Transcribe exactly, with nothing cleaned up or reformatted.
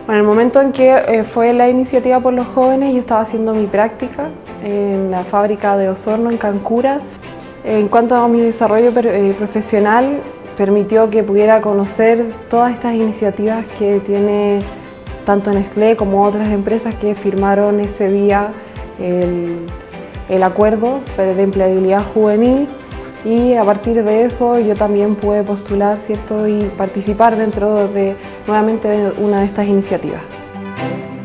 Bueno, en el momento en que eh, fue la iniciativa por los jóvenes, yo estaba haciendo mi práctica en la fábrica de Osorno, en Cancura. En cuanto a mi desarrollo eh, profesional, permitió que pudiera conocer todas estas iniciativas que tiene tanto Nestlé como otras empresas que firmaron ese día el, el acuerdo de empleabilidad juvenil, y a partir de eso yo también pude postular, ¿cierto?, y participar dentro de nuevamente de una de estas iniciativas.